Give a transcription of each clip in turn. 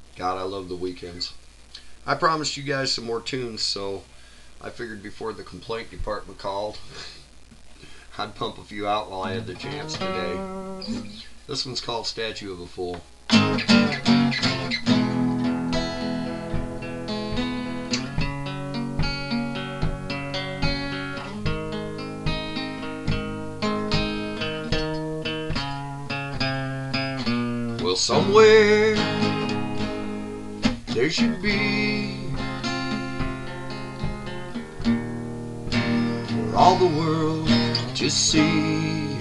God, I love the weekends. I promised you guys some more tunes, so I figured before the complaint department called, I'd pump a few out while I had the chance today. This one's called Statue of a Fool. Well, somewhere there should be for all the world to see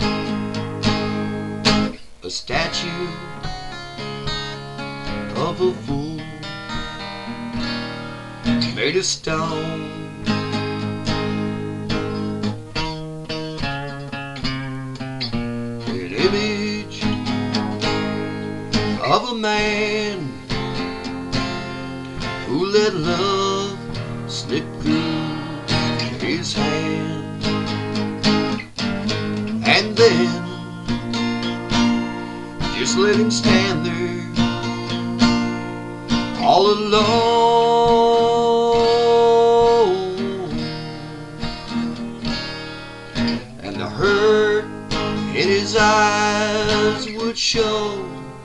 a statue of a fool made of stone. An image of a man who let love slip through his hand, and then just let him stand there all alone, and the hurt in his eyes would show,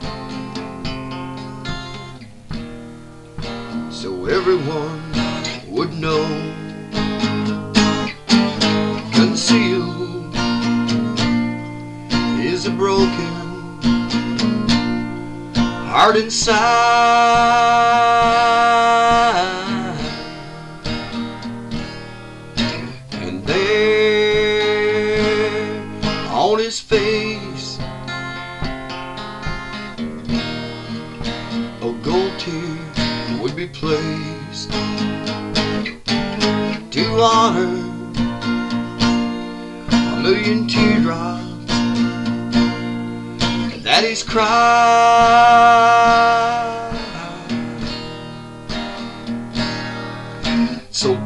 so everyone would know. Concealed is a broken heart inside, and there on his face a gold tear would be placed to honor a million teardrops that he's cried. So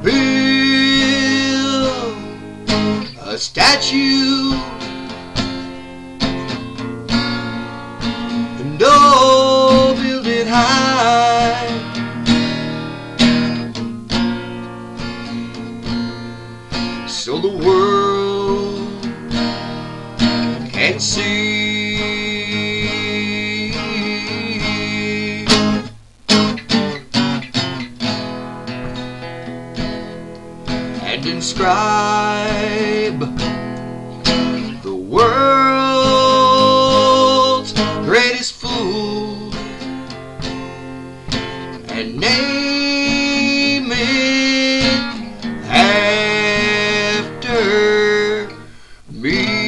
build a statue and oh, build it high, so the world can see. And inscribe the world's greatest fool and name it after me.